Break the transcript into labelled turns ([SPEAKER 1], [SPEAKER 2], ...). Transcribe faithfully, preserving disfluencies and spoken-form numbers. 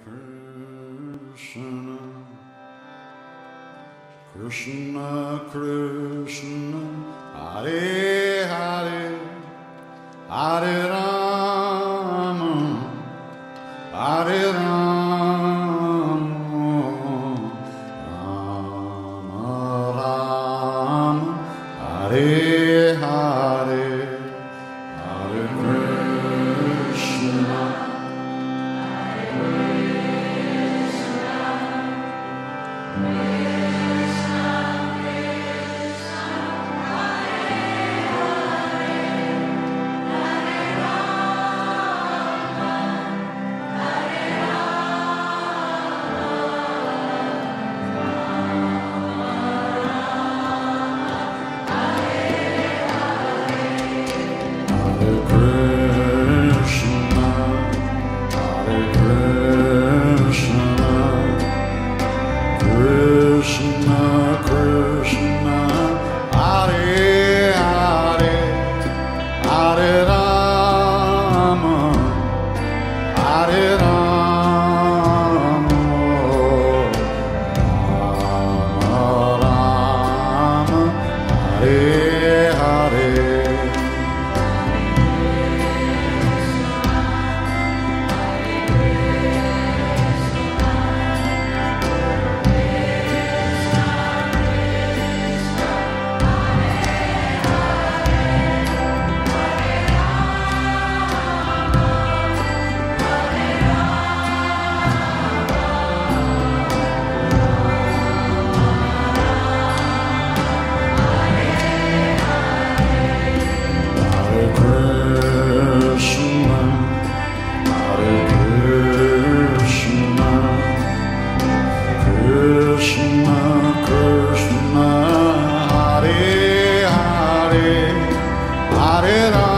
[SPEAKER 1] Krishna, Krishna Krishna, Hare Hare, Hare Rama, Hare Rama, Rama Rama, Hare Hare, Hare Krishna. Krishna, Krishna, Hare Hare, Hare Rama, Hare Rama, Rama Rama, Hare Hare. Krishna, Krishna, Hare Hare, Hare Rama.